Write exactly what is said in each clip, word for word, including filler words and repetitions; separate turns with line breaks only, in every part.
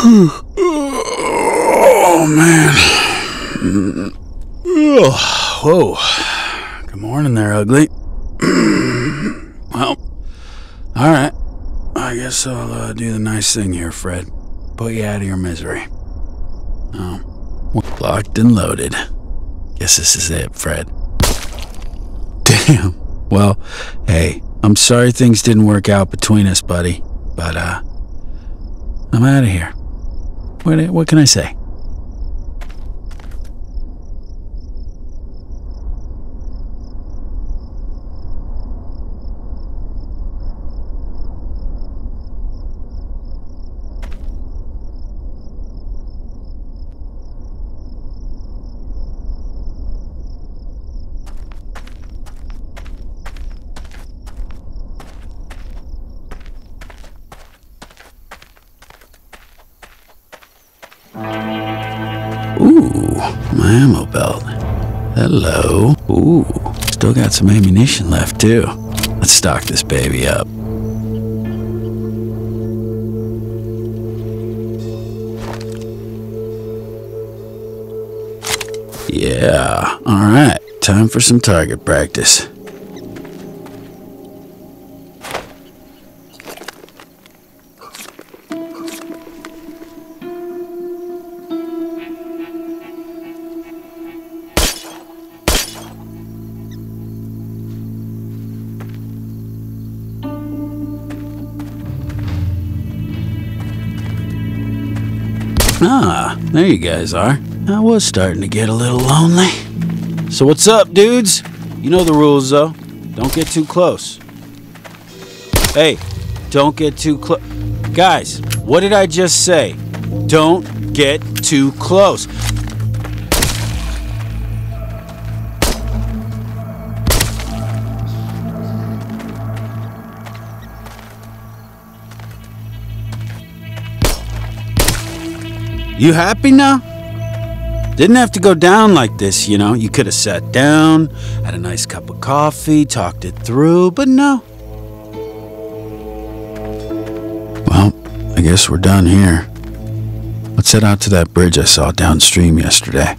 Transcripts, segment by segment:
Oh, man. Whoa. Good morning there, ugly. Well, alright. I guess I'll uh, do the nice thing here, Fred. Put you out of your misery. Oh. Locked and loaded. Guess this is it, Fred. Damn. Well, hey, I'm sorry things didn't work out between us, buddy. But, uh, I'm out of here. What, what can I say? Ooh, my ammo belt. Hello. Ooh, still got some ammunition left, too. Let's stock this baby up. Yeah, alright. Time for some target practice. Ah, there you guys are. I was starting to get a little lonely. So what's up, dudes? You know the rules, though. Don't get too close. Hey, don't get too close. Guys, what did I just say? Don't get too close. You happy now? Didn't have to go down like this, you know. You could have sat down, had a nice cup of coffee, talked it through, but no. Well, I guess we're done here. Let's head out to that bridge I saw downstream yesterday.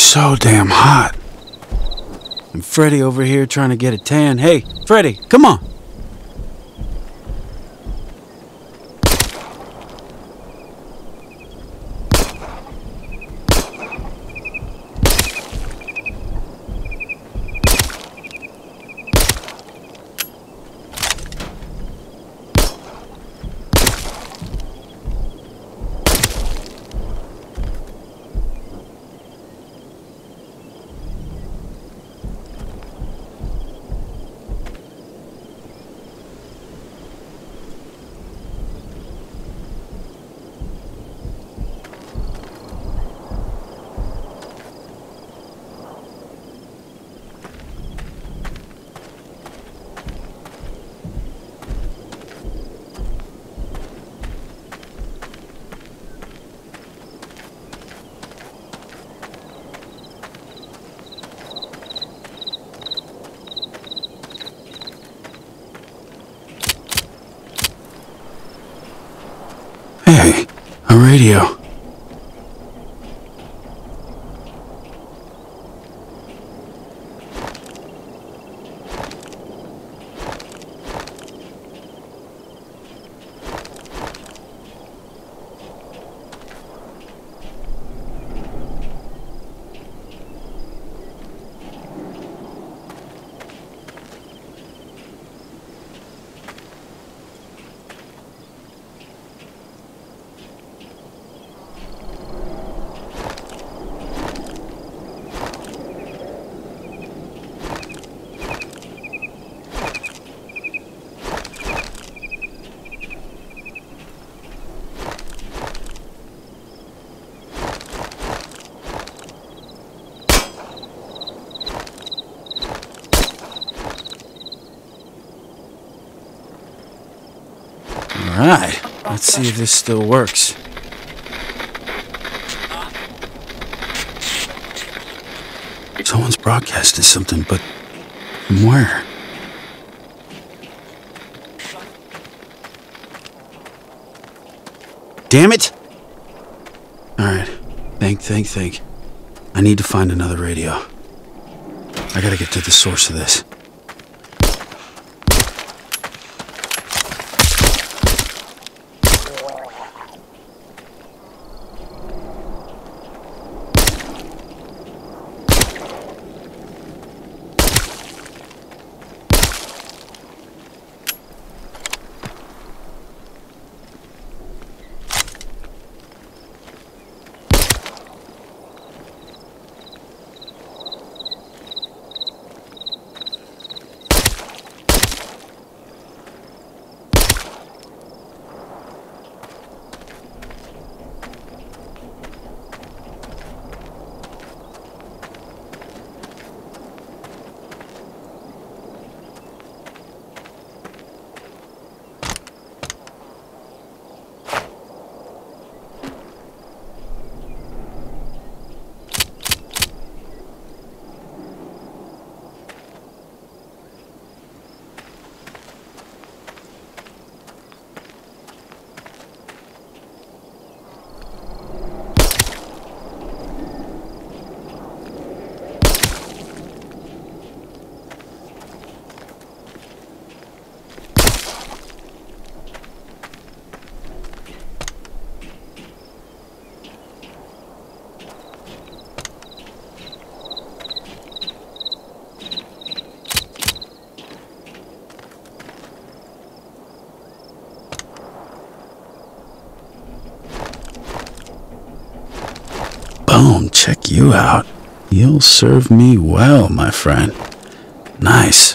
so damn hot. And Freddy over here trying to get a tan. Hey, Freddy, come on. Hey, a radio. Alright, let's see if this still works. Someone's broadcasted something, but from where? Damn it! Alright, think, think, think. I need to find another radio. I gotta get to the source of this. Boom, check you out. You'll serve me well, my friend. Nice.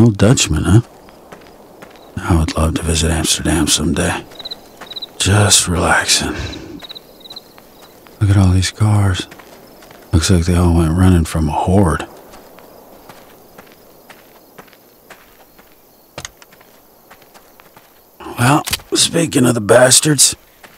old Dutchman, huh? I would love to visit Amsterdam someday. Just relaxing. Look at all these cars. Looks like they all went running from a horde. Well, speaking of the bastards...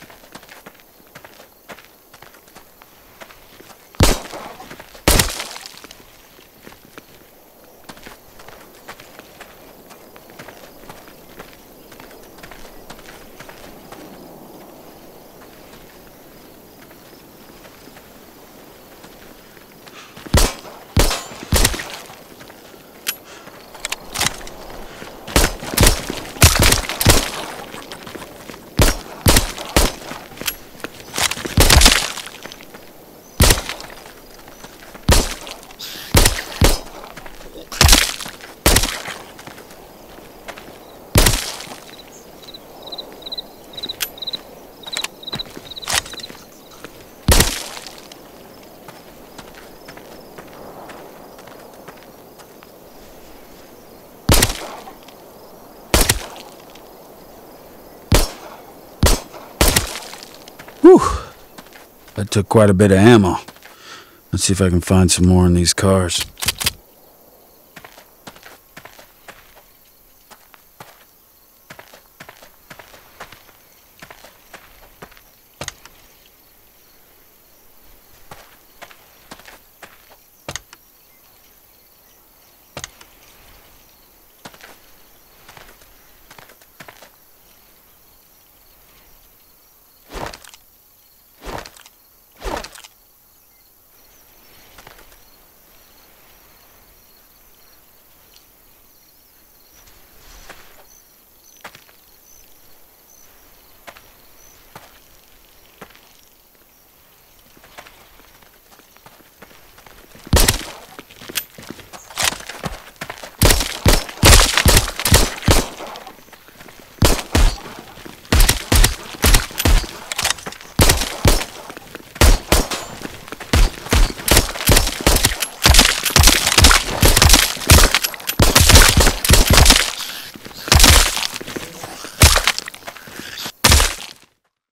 Whew. That took quite a bit of ammo. Let's see if I can find some more in these cars.